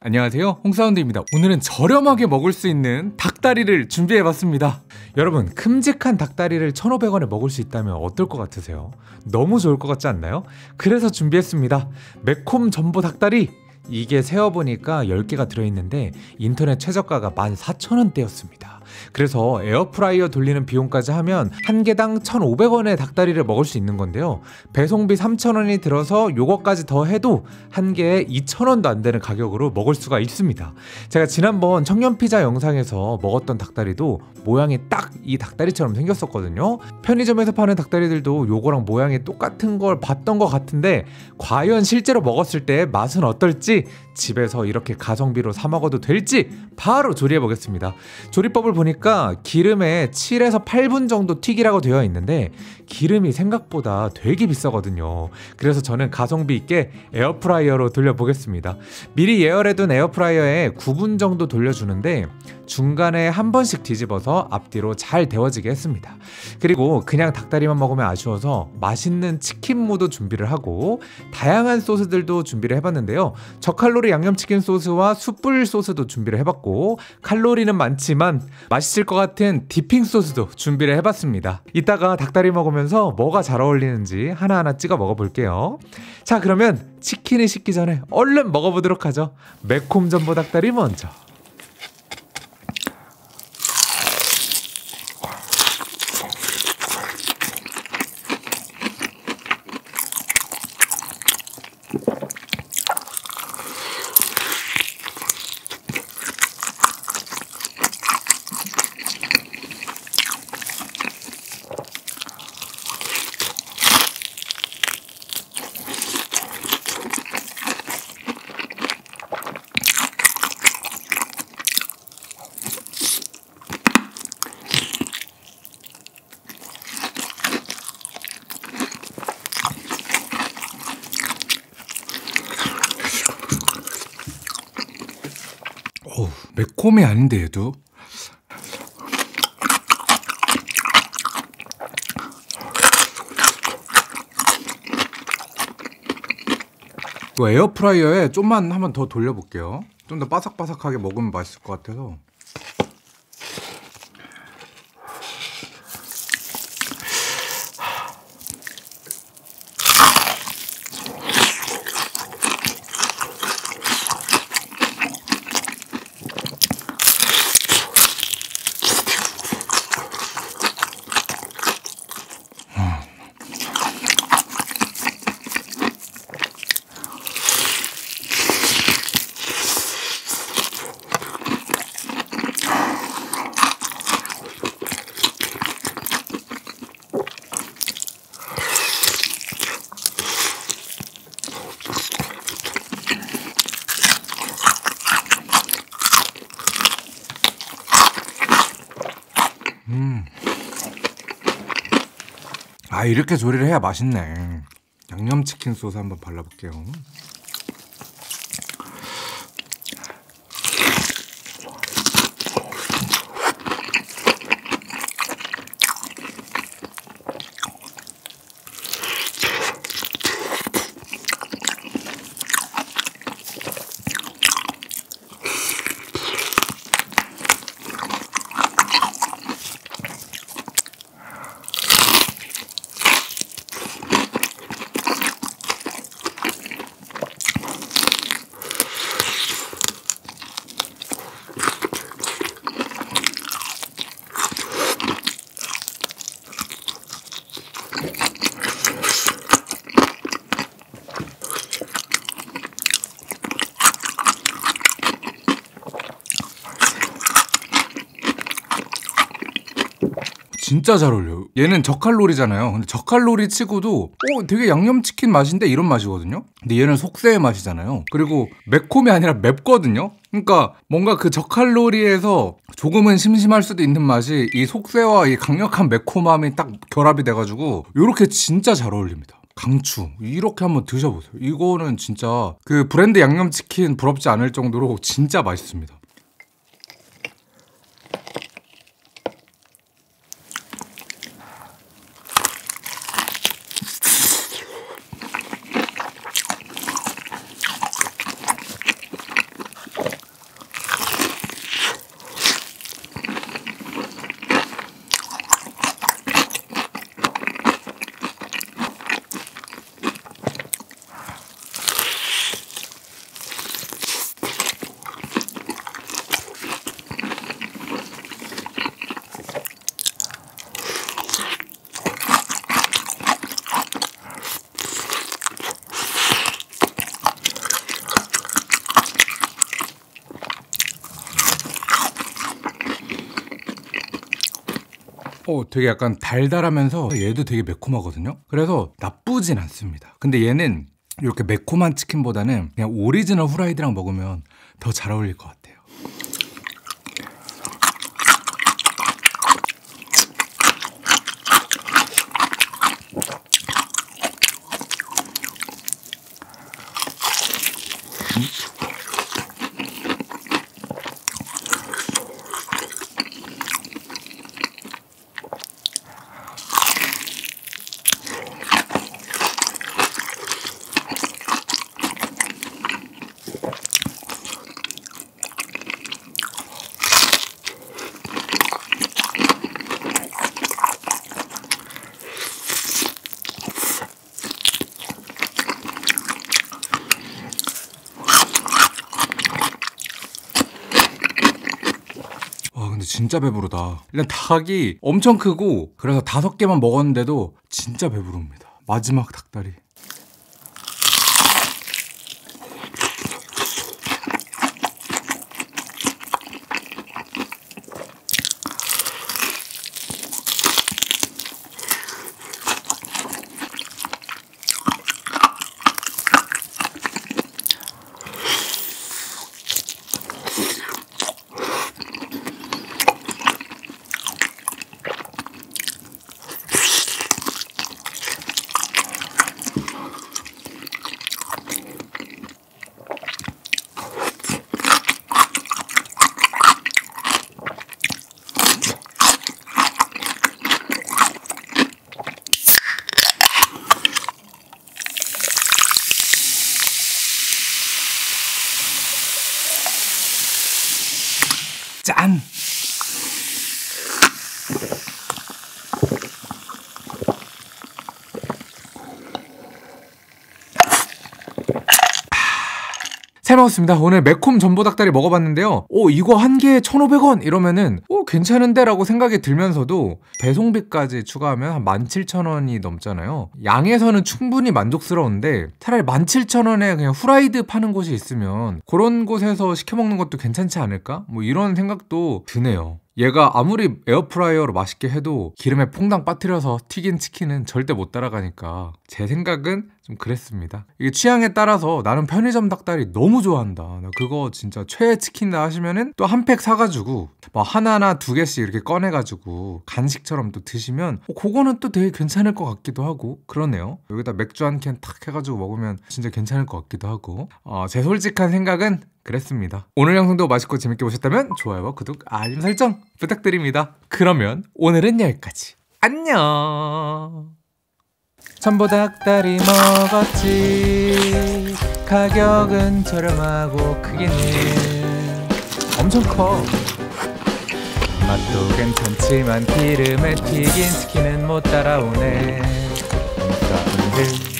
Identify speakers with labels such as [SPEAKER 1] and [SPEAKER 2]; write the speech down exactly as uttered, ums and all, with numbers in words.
[SPEAKER 1] 안녕하세요, 홍사운드입니다. 오늘은 저렴하게 먹을 수 있는 닭다리를 준비해봤습니다. 여러분, 큼직한 닭다리를 천오백 원에 먹을 수 있다면 어떨 것 같으세요? 너무 좋을 것 같지 않나요? 그래서 준비했습니다. 매콤 전보 닭다리! 이게 세어보니까 열 개가 들어있는데 인터넷 최저가가 만 사천 원대였습니다. 그래서 에어프라이어 돌리는 비용까지 하면 한 개당 천오백 원의 닭다리를 먹을 수 있는 건데요, 배송비 삼천 원이 들어서 요거까지 더 해도 한 개에 이천 원도 안 되는 가격으로 먹을 수가 있습니다. 제가 지난번 청년피자 영상에서 먹었던 닭다리도 모양이 딱 이 닭다리처럼 생겼었거든요. 편의점에서 파는 닭다리들도 요거랑 모양이 똑같은 걸 봤던 것 같은데 과연 실제로 먹었을 때 맛은 어떨지, 집에서 이렇게 가성비로 사 먹어도 될지 바로 조리해 보겠습니다. 조리법을 보니까 기름에 칠에서 팔 분 정도 튀기라고 되어 있는데 기름이 생각보다 되게 비싸거든요. 그래서 저는 가성비 있게 에어프라이어로 돌려보겠습니다. 미리 예열해둔 에어프라이어에 구 분 정도 돌려주는데 중간에 한 번씩 뒤집어서 앞뒤로 잘 데워지게 했습니다. 그리고 그냥 닭다리만 먹으면 아쉬워서 맛있는 치킨무도 준비를 하고 다양한 소스들도 준비를 해봤는데요. 저칼로리 양념치킨 소스와 숯불 소스도 준비를 해봤고, 칼로리는 많지만 맛있을 것 같은 디핑 소스도 준비를 해봤습니다. 이따가 닭다리 먹으면서 뭐가 잘 어울리는지 하나하나 찍어 먹어볼게요. 자, 그러면 치킨이 식기 전에 얼른 먹어보도록 하죠. 매콤 전보 닭다리 먼저. 어우, 매콤이 아닌데 얘도. 이거 에어프라이어에 좀만 한번 더 돌려볼게요. 좀 더 바삭바삭하게 먹으면 맛있을 것 같아서. 음. 아, 이렇게 조리를 해야 맛있네. 양념치킨 소스 한번 발라볼게요. 진짜 잘 어울려요. 얘는 저칼로리잖아요. 근데 저칼로리 치고도 어, 되게 양념치킨 맛인데 이런 맛이거든요. 근데 얘는 속새의 맛이잖아요. 그리고 매콤이 아니라 맵거든요. 그러니까 뭔가 그 저칼로리에서 조금은 심심할 수도 있는 맛이 이 속새와 이 강력한 매콤함이 딱 결합이 돼가지고 이렇게 진짜 잘 어울립니다. 강추. 이렇게 한번 드셔보세요. 이거는 진짜 그 브랜드 양념치킨 부럽지 않을 정도로 진짜 맛있습니다.
[SPEAKER 2] 어, 되게 약간 달달하면서 얘도 되게 매콤하거든요. 그래서 나쁘진 않습니다. 근데 얘는 이렇게 매콤한 치킨보다는 그냥 오리지널 후라이드랑 먹으면 더 잘 어울릴 것 같아요. 와, 근데 진짜 배부르다. 일단 닭이 엄청 크고 그래서 다섯 개만 먹었는데도 진짜 배부릅니다. 마지막 닭다리. 짠!
[SPEAKER 1] 잘 먹었습니다. 오늘 매콤 전보닭다리 먹어봤는데요. 오, 이거 한 개에 천오백 원 이러면은 오, 괜찮은데? 라고 생각이 들면서도 배송비까지 추가하면 한 만 칠천 원이 넘잖아요. 양에서는 충분히 만족스러운데 차라리 만 칠천 원에 그냥 후라이드 파는 곳이 있으면 그런 곳에서 시켜먹는 것도 괜찮지 않을까? 뭐 이런 생각도 드네요. 얘가 아무리 에어프라이어로 맛있게 해도 기름에 퐁당 빠뜨려서 튀긴 치킨은 절대 못 따라가니까 제 생각은 좀 그랬습니다. 이게 취향에 따라서 나는 편의점 닭다리 너무 좋아한다, 나 그거 진짜 최애 치킨이다 하시면은 또 한 팩 사가지고 뭐 하나나 두 개씩 이렇게 꺼내가지고 간식처럼 또 드시면 어, 그거는 또 되게 괜찮을 것 같기도 하고 그러네요. 여기다 맥주 한 캔 탁 해가지고 먹으면 진짜 괜찮을 것 같기도 하고 어, 제 솔직한 생각은 그랬습니다. 오늘 영상도 맛있고 재밌게 보셨다면 좋아요와 구독, 알림 설정 부탁드립니다. 그러면 오늘은 여기까지. 안녕. 전보닭다리 먹었지. 가격은 저렴하고 크기는 엄청 커. 맛도 괜찮지만 기름에 튀긴 치킨은 못 따라오네. 감사합니다.